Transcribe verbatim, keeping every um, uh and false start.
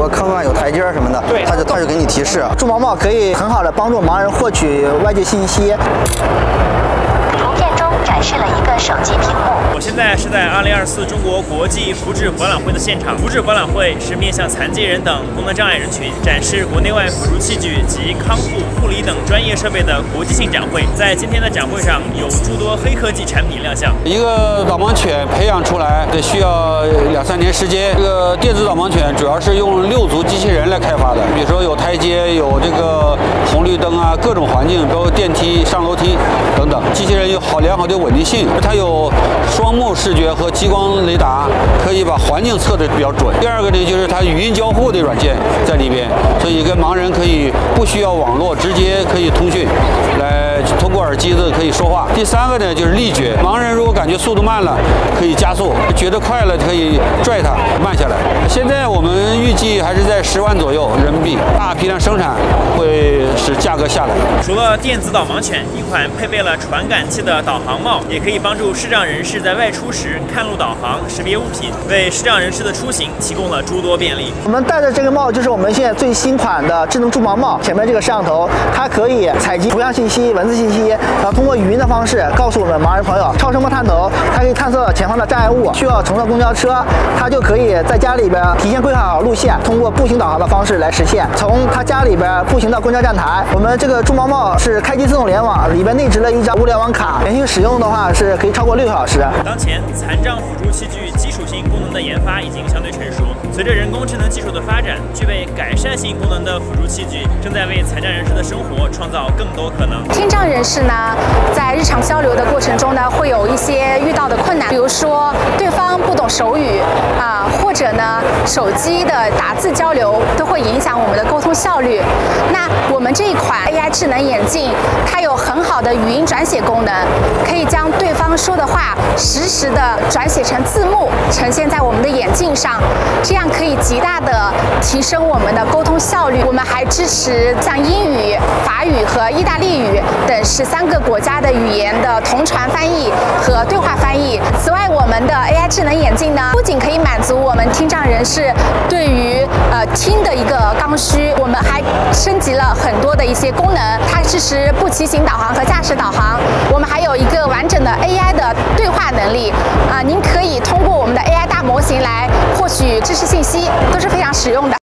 个坑啊、有台阶什么的， 对， 它就它就给你提示。 助盲帽可以很好的帮助盲人获取外界信息。 图片中展示了一个手机屏幕。 我现在是在二零二四中国国际福祉博览会的现场。福祉博览会是面向残疾人等功能障碍人群展示国内外辅助器具及康复护理等专业设备的国际性展会。在今天的展会上，有诸多黑科技产品亮相。 一个导盲犬培养出来得需要两三年时间。这个电子导盲犬主要是用六足机器人来开发的，比如说有台阶、有这个红绿灯啊，各种环境，包括电梯、上楼梯等等。机器人有好良好的稳定性，它有双目视觉和激光雷达，可以把环境测得比较准。第二个呢，就是它语音交互的软件在里边，所以跟盲人可以不需要网络，直接可以通讯，来通过耳机子可以说话。第三个呢，就是力觉，盲人如果感觉速度慢了，可以加速；觉得快了，可以拽它慢下来。现在我们预计还是在十万左右人民币，大批量生产会使价格下来。 除了电子导盲犬，一款配备了传感器的导航帽，也可以帮助视障人士在外出时看路导航、识别物品，为视障人士的出行提供了诸多便利。 我们戴的这个帽就是我们现在最新款的智能助盲帽。前面这个摄像头，它可以采集图像信息、文字信息，然后通过语音的方式告诉我们盲人朋友超声波探头，它可以探测前方的障碍物。需要乘坐公交车，它就可以在家里边提前规划好路线，通过步行导航的方式来实现。从他家里边步行到公交站台，我们这个助盲帽是开机自动联网，里边内置了一张物联网卡，连续使用的话是可以超过六个小时。 当前，残障辅助器具基础性功能的研发已经相对成熟。随着人工智能技术的发展，具备改善性功能的辅助器具正在为残障人士的生活创造更多可能。 听障人士呢，在日常交流的过程中呢，会有一些遇到的困难，比如说对方不懂手语啊，或者呢手机的打字交流都会影响我们的沟通效率。那我们这一款 A I 智能眼镜，它有很好的语音转写功能，可以将对方说的话实时的转写成字幕，呈现在我们的眼镜上，这样可以极大的提升我们的沟通效率。我们还支持像英语、法语和意大利语等十三个国家的语言的同传翻译和对话翻译。此外，我们的 A I 智能眼镜呢，不仅可以满足我们听障人士对于呃听的一个刚需，我们还升级了很多的一些功能，它支持步骑行导航和驾驶导航。我们还有一个完整的 A I 的对话能力啊、呃，您可以通过我们的 A I 大模型来获取知识信息，都是非常实用的。